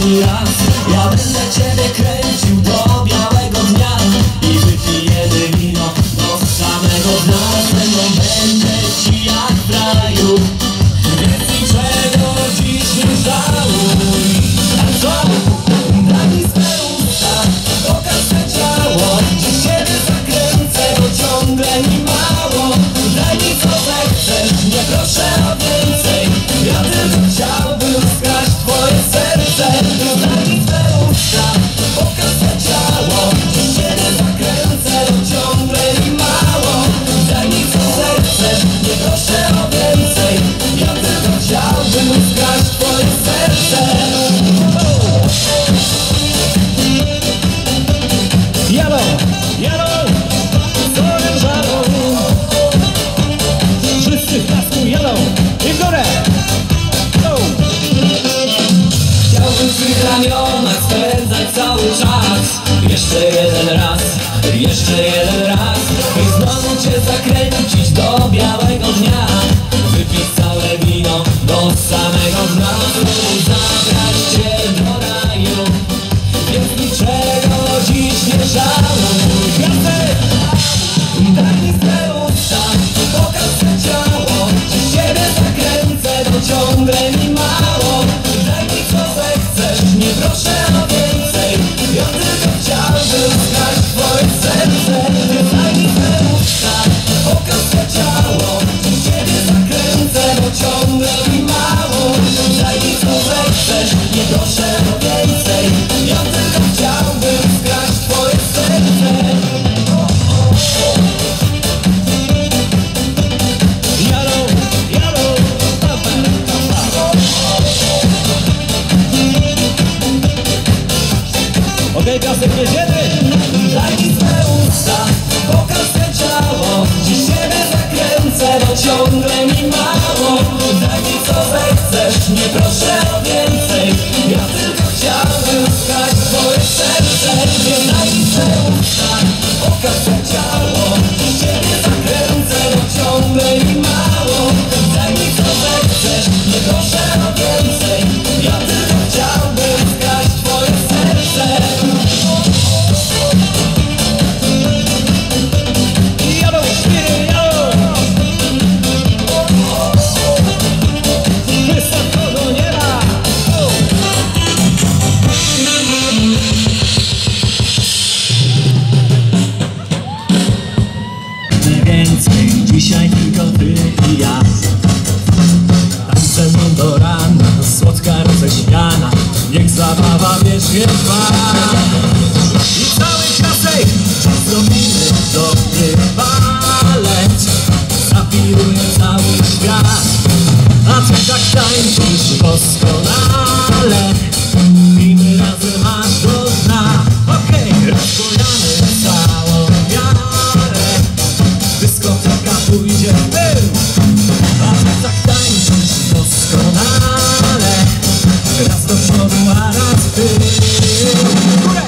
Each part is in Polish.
pierwszy raz. Ja będę ciebie kręcił do białego dnia i wypijemy wino do samego dna. Ze mną będę ci jak w raju, więc niczego dziś nie żałuj. A co? Daj mi swe usta, pokaż swe ciało, dziś ciebie zakręcę, bo ciągle mi mało. Daj mi co zechcesz, nie proszę o więcej, ja tylko chciałbym skraść twoje serce. Daj mi swe usta, pokaż swe ciało, dziś ciebie zakręcę, bo ciągle mi mało. Daj mi co zechcesz, nie proszę o więcej, ja tylko chciałbym skraść twoje serce. Jalo, jalo, z orężarą. Wszyscy w kasku jadą i w górę. Go! Chciałbym w twych ramionach spędzać cały czas. Jeszcze jeden raz i znowu cię zakręcić do białego dnia. Wypić całe wino do samego dna. Znowu zabrać cię do raju, więc niczego dziś nie żałuj. Daj mi swe usta, pokaż swe ciało, dziś ciebie zakręcę, bo ciągle mi mało. Daj mi co zechcesz, nie proszę o więcej, ja tylko chciałbym skraść twoje serce. Daj mi swe usta, pokaż swe ciało, dziś ciebie zakręcę, bo ciągle mi mało. Daj mi co zechcesz, nie proszę o więcej, ja tylko chciałbym skraść twoje serce. Jalo, jalo, papa, papa. Okej, kasek, jedziemy! Daj mi swe usta, pokaż swe ciało, dziś ciebie zakręcę, bo ciągle mi mało. Daj mi co zechcesz, nie proszę o więcej, ja tylko chciałbym skraść twoje serce. Daj mi swe usta, pokaż swe ciało, dziś ciebie zakręcę, bo ciągle mi mało. Daj mi co zechcesz, nie proszę o więcej, ja tylko chciałbym skraść twoje serce. Jalo, świry, jalo! Wysokiego nieba! Go! Nie więcej, dzisiaj tylko ty i ja. Tak ze mną do rana, słodka roześmiana, niech zabawa wiecznie trwa. I cały kasek dziś zrobimy dobry balet, zawiruje cały świat. A ty tak tańczysz doskonale, pijmy razem aż do dna. Okej, rozbojamy całą miarę, dyskoteka pójdzie w tył. A ty tak tańczysz doskonale, raz do przodu, a raz w tył. Górę!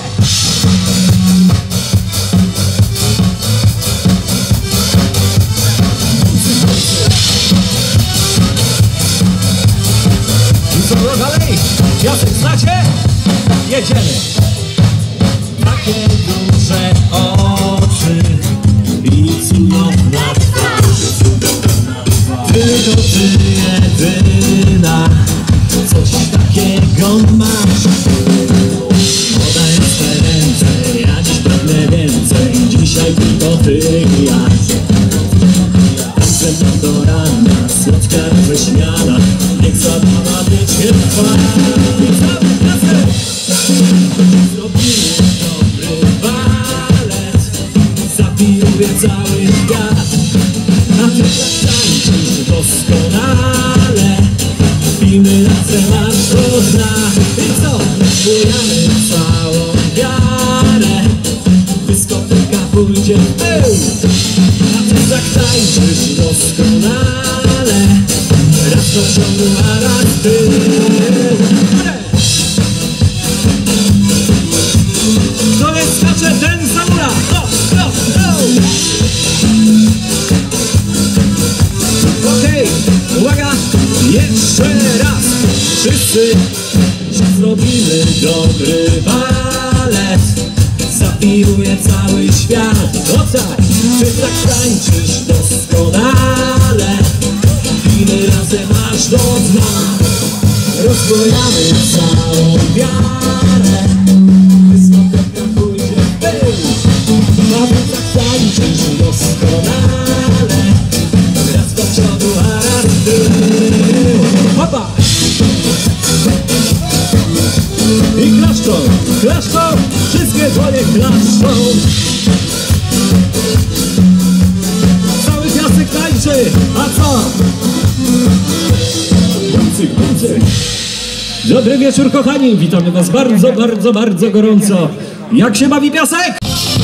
I co było dalej? Jacek, znacie? Jedziemy! Takie duże oczy i cudowna twarz, tylko ty jedyna coś takiego masz. Podaj swe ręce, ja dziś pragnę więcej, dzisiaj tylko ty i ja. Tańczę do rana, słodka roześmiana, niech zabawa wiecznie trwa. Zrobimy dobry balet, zawiruje cały świat. A ty tak tańczysz doskonale, pijmy razem aż do dna. I co? Bujamy całą wiarę, dyskoteka pójdzie w tył. A ty tak tańczysz doskonale, raz do przodu, a raz w tył. Kto nie skacze, ten zamula! Go, go, go! Okej, uwaga! Jeszcze raz! Wszyscy zrobimy dobry balet. Zapiruję cały świat. O tak, ty tak tańczysz doskonale i my razem aż do dna rozbojamy całą wiarę. Dyskoteka pójdzie w tył, a ty tak tańczysz doskonale. Raz do przodu, a raz w tył. Hopa! I klaszczą, klaszczą, wszystkie dłonie klaszczą. Cały piasek tańczy, a co? Dobry wieczór, kochani, witamy was bardzo, bardzo, bardzo gorąco. Jak się bawi piasek?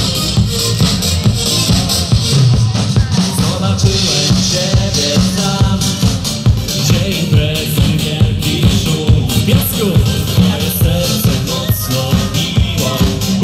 Zobaczyłem ciebie tam, gdzie imprezy, wielki szum w piasku, moje serce mocno biło.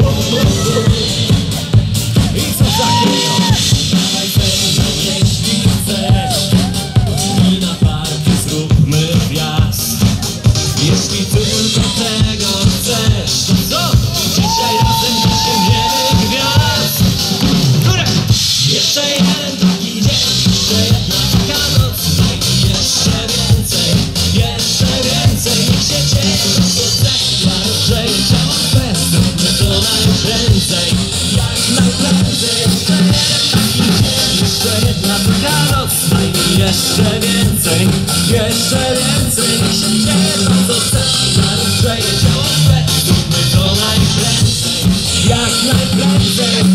I co takiego? Dawaj ze mną, jeśli chcesz, i na parki zróbmy wjazd. Jeśli tylko tego chcesz, to co? Dzisiaj razem dosięgniemy gwiazd. Górę! Jeszcze jeden taki dzień, jeszcze jedna taka noc. Daj mi jeszcze więcej, niech się dzieje to co chce. Dla rozgrzejenia ciała swe, zróbmy to najprędzej, jak najprędzej. Jeszcze jeden taki dzień, jeszcze jedna taka noc. Daj mi jeszcze więcej, niech się dzieje to co chce. Dla rozgrzejenia ciała swe, zróbmy to najprędzej, jak najprędzej.